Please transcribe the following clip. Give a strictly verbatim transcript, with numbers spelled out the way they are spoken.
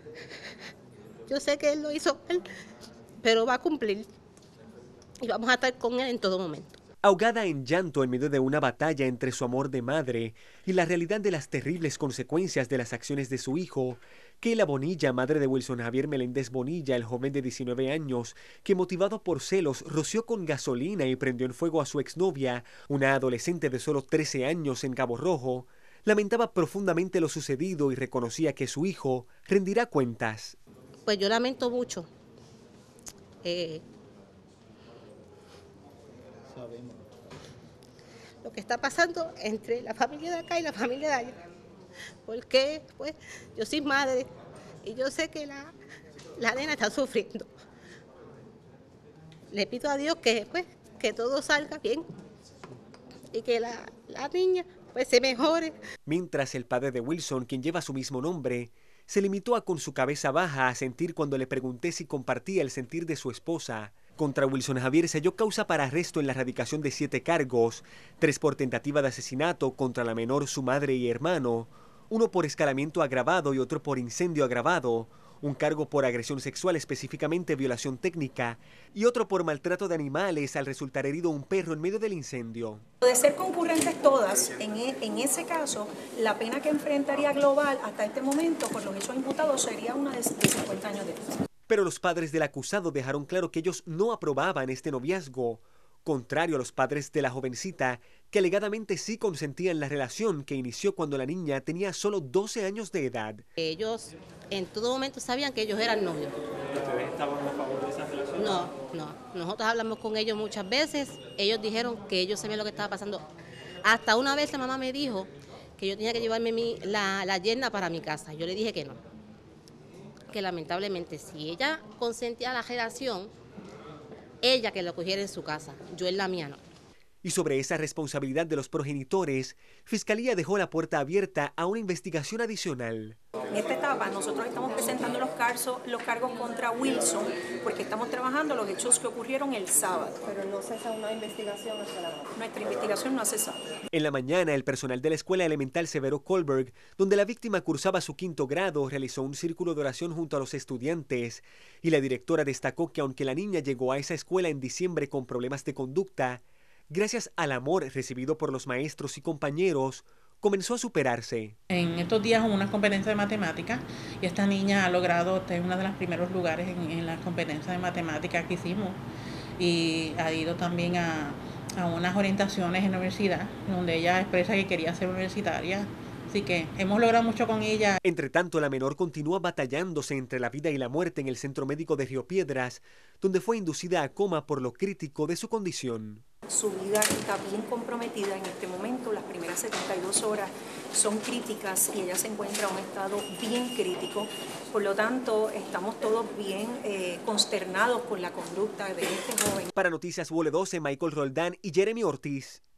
Yo sé que él lo hizo mal, pero va a cumplir y vamos a estar con él en todo momento. Ahogada en llanto en medio de una batalla entre su amor de madre y la realidad de las terribles consecuencias de las acciones de su hijo, Keila Bonilla, madre de Wilson Javier Meléndez Bonilla, el joven de diecinueve años, que motivado por celos roció con gasolina y prendió en fuego a su exnovia, una adolescente de solo trece años en Cabo Rojo, lamentaba profundamente lo sucedido y reconocía que su hijo rendirá cuentas. Pues yo lamento mucho. Eh, lo que está pasando entre la familia de acá y la familia de allá. Porque pues yo soy madre y yo sé que la, la nena está sufriendo. Le pido a Dios que pues que todo salga bien y que la, la niña pues se mejore. Mientras el padre de Wilson, quien lleva su mismo nombre, se limitó a con su cabeza baja a sentir cuando le pregunté si compartía el sentir de su esposa. Contra Wilson Javier se halló causa para arresto en la erradicación de siete cargos, tres por tentativa de asesinato contra la menor, su madre y hermano, uno por escalamiento agravado y otro por incendio agravado, un cargo por agresión sexual, específicamente violación técnica, y otro por maltrato de animales al resultar herido un perro en medio del incendio. De ser concurrentes todas, en, e, en ese caso, la pena que enfrentaría global hasta este momento por los hechos imputados sería una de cincuenta años de prisión. Pero los padres del acusado dejaron claro que ellos no aprobaban este noviazgo, contrario a los padres de la jovencita, que alegadamente sí consentían la relación que inició cuando la niña tenía solo doce años de edad. Ellos en todo momento sabían que ellos eran novios. ¿Ustedes estaban a favor de esa relación? No, no. Nosotros hablamos con ellos muchas veces. Ellos dijeron que ellos sabían lo que estaba pasando. Hasta una vez la mamá me dijo que yo tenía que llevarme mi, la, la yerna para mi casa. Yo le dije que no. Que lamentablemente si ella consentía la relación, ella que lo cogiera en su casa, yo en la mía no. Y sobre esa responsabilidad de los progenitores, Fiscalía dejó la puerta abierta a una investigación adicional. En esta etapa nosotros estamos presentando los cargos, los cargos contra Wilson porque estamos trabajando los hechos que ocurrieron el sábado. Pero no cesa una investigación hasta la noche. Nuestra investigación no ha cesado. En la mañana, el personal de la Escuela Elemental Severo Colberg, donde la víctima cursaba su quinto grado, realizó un círculo de oración junto a los estudiantes. Y la directora destacó que aunque la niña llegó a esa escuela en diciembre con problemas de conducta, gracias al amor recibido por los maestros y compañeros, comenzó a superarse. En estos días hubo una competencia de matemáticas y esta niña ha logrado tener uno de los primeros lugares en, en las competencias de matemáticas que hicimos y ha ido también a, a unas orientaciones en la universidad donde ella expresa que quería ser universitaria. Así que hemos logrado mucho con ella. Entre tanto, la menor continúa batallándose entre la vida y la muerte en el Centro Médico de Río Piedras, donde fue inducida a coma por lo crítico de su condición. Su vida está bien comprometida en este momento, las primeras setenta y dos horas son críticas y ella se encuentra en un estado bien crítico. Por lo tanto, estamos todos bien eh, consternados con la conducta de este joven. Para Noticias W doce, Michael Roldán y Jeremy Ortiz.